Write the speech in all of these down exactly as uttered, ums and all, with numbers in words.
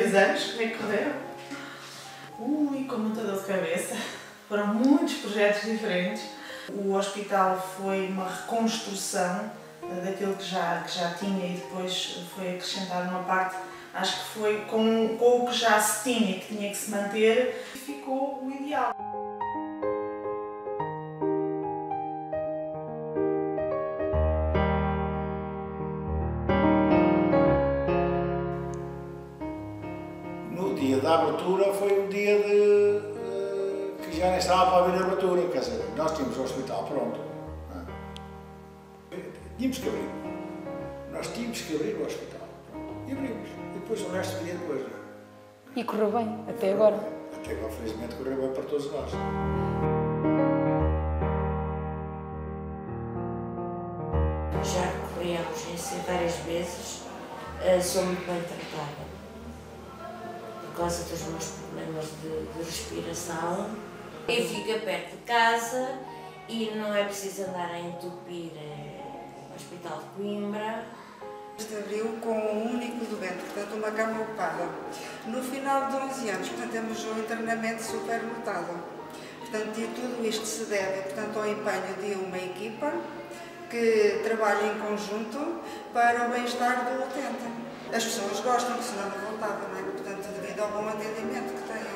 dois anos, como é que correram? Ui, com muita dor de cabeça. Foram muitos projetos diferentes. O hospital foi uma reconstrução daquilo que já, que já tinha e depois foi acrescentada uma parte, acho que foi com, com o que já se tinha e que tinha que se manter, ficou o ideal. No dia da abertura foi um dia de, uh, que já nem estava para abrir a abertura, quer dizer, nós tínhamos o hospital pronto. Não é? Tínhamos que abrir. Nós tínhamos que abrir o hospital. E abrimos. E depois o resto vinha depois. Não é? E correu bem, até agora? Até agora, felizmente, correu bem para todos nós. Já recorri à urgência várias vezes, sou muito bem tratada. Por causa dos meus problemas de, de respiração. Eu fico perto de casa e não é preciso andar a entupir o Hospital de Coimbra. Este abril com um único doente, portanto uma cama ocupada. No final de onze anos, portanto temos um internamento super notado. Portanto, e tudo isto se deve, portanto, ao empenho de uma equipa que trabalha em conjunto para o bem-estar do utente. As pessoas gostam, que senão não voltavam, não é? Portanto, devido ao bom atendimento que têm.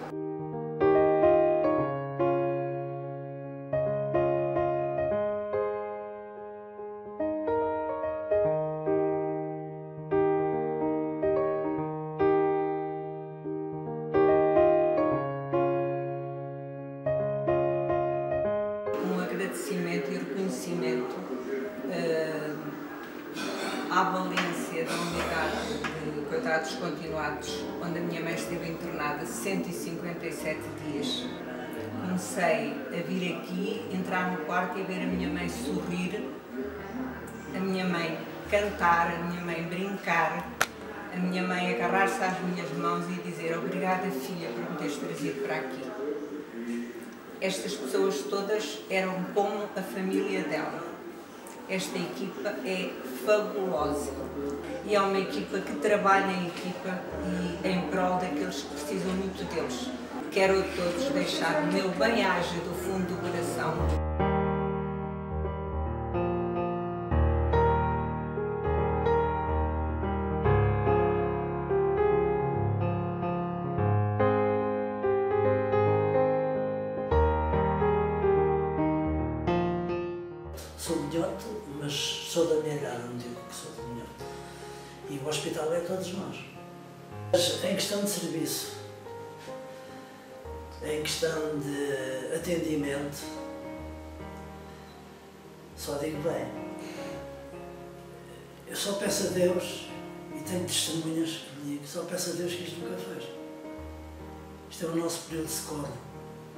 Um agradecimento e reconhecimento uh, à valência da unidade de cuidados continuados, onde a minha mãe esteve internada cento e cinquenta e sete dias. Comecei a vir aqui, entrar no quarto e ver a minha mãe sorrir, a minha mãe cantar, a minha mãe brincar, a minha mãe agarrar-se às minhas mãos e dizer obrigada, filha, por me teres trazido para aqui. Estas pessoas todas eram como a família dela. Esta equipa é fabulosa e é uma equipa que trabalha em equipa e em prol daqueles que precisam muito deles. Quero a todos deixar o meu bem-aja do fundo do coração. Sou minhote, mas sou da minha cara, não digo que sou de minhote. E o hospital é todos nós. Mas em questão de serviço, em questão de atendimento, só digo bem. Eu só peço a Deus, e tenho testemunhas que me digam, só peço a Deus que isto nunca feche. Isto é o nosso período de socorro.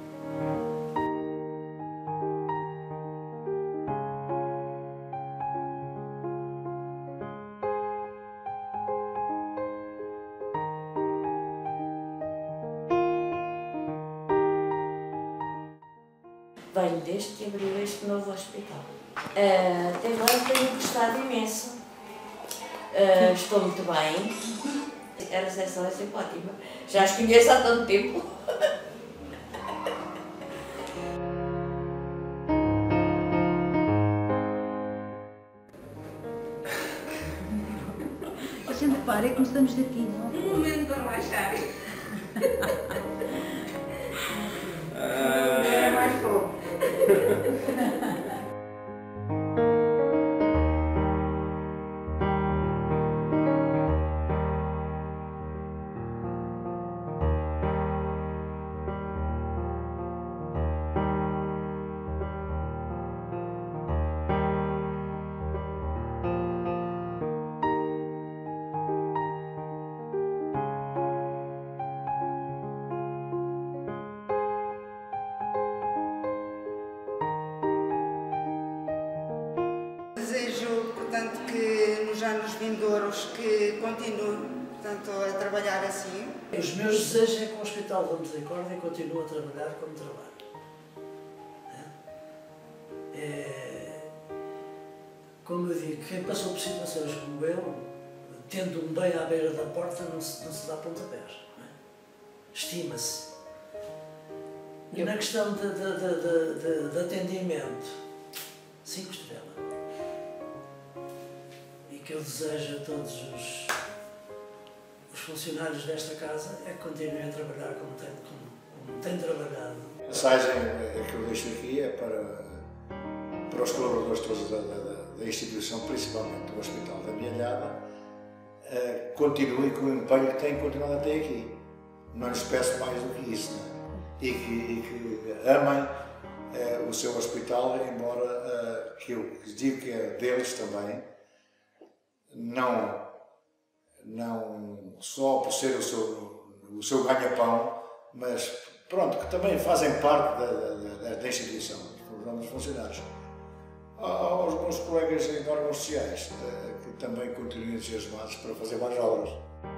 Venho desde que abriu este novo hospital. Uh, até agora tenho gostado imenso. Uh, estou muito bem. A recepção é sempre ótima. Já as conheço há tanto tempo. A gente para e começamos daqui, não? Um momento para relaxar. É mais pouco. Desejo, portanto, que nos anos vindouros que continue, portanto, a trabalhar assim. Os meus desejos é que o Hospital da Misericórdia continue a trabalhar como trabalha. É, como eu digo, quem passou por situações como eu, tendo um bem à beira da porta, não se, não se dá pontapés. Não é? Estima-se. E na questão de, de, de, de, de atendimento, cinco estrelas. E que eu desejo a todos os, os funcionários desta casa é que continuem a trabalhar como têm, como, como têm trabalhado. A mensagem que eu deixo aqui é para, para os colaboradores todos da, da, da instituição, principalmente do Hospital da Mielhada, uh, continuem com o empenho que têm continuado até aqui. Não lhes peço mais do que isso, não é? E que, e que amem uh, o seu hospital, embora uh, que eu digo que é deles também, não, não só por ser o seu, o seu ganha-pão, mas pronto, que também fazem parte da, da, da instituição, dos funcionários. Aos meus colegas em órgãos sociais, uh, que também continuem entusiasmados para fazer mais obras.